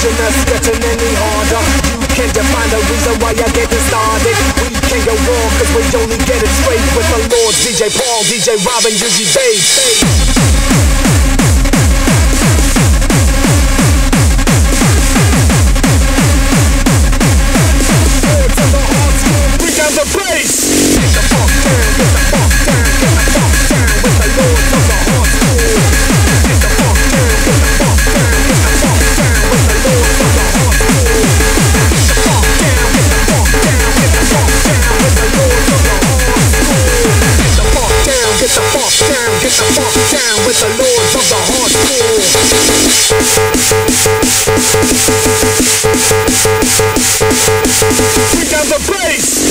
imagine us getting any harder. You can define the reason why you're getting started. We can go wrong cause we only get it straight with the Lord, DJ Paul, DJ Robin, Yuji Bass. The bass. Get the funk down, get the funk down, get the funk down with the Lords of the Hard School. Get the funk down, get the funk down, get the funk down with the Lords of the Hard School. Get the funk down, get the funk down, get the funk down with the Lords of the Hard School. Get the funk down, get the funk down, get the funk down with the Lords of the Hard School. Bring down the bass.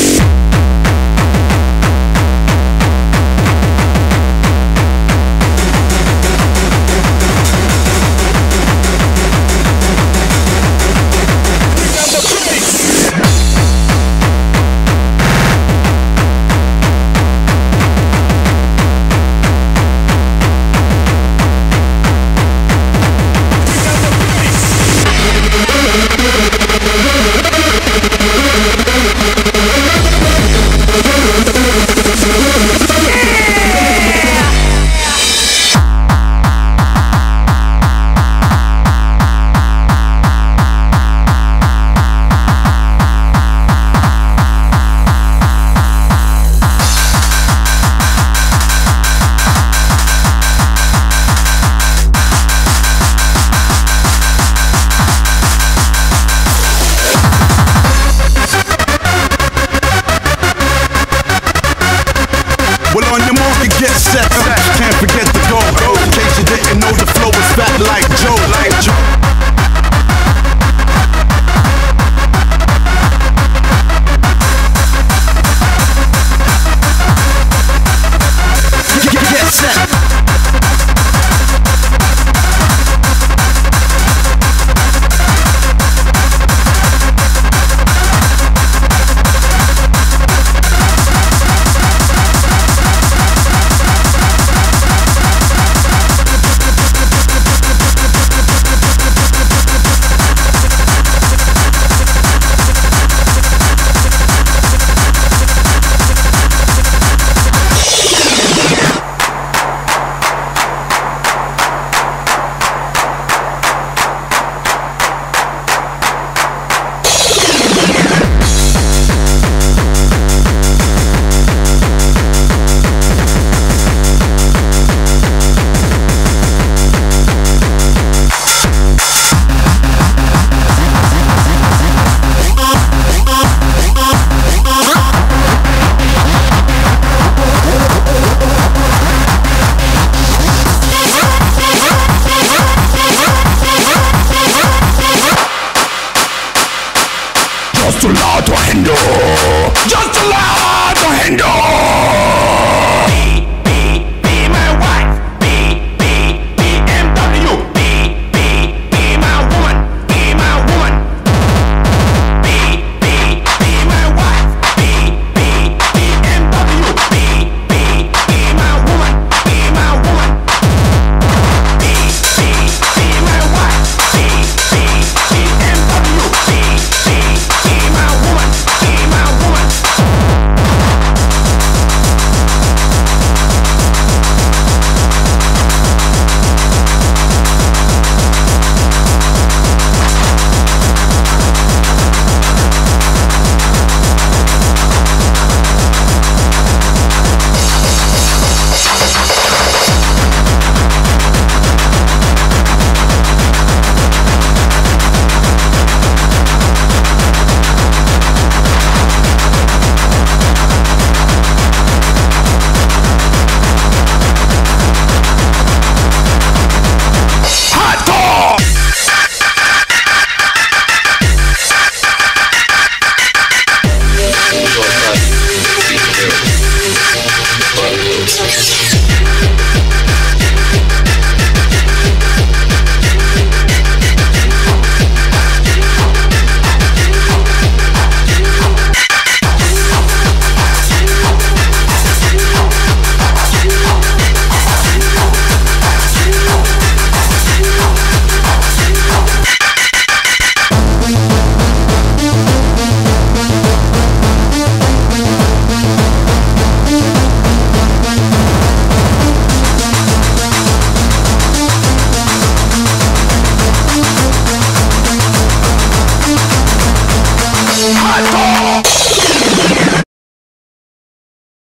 Just allow to handle.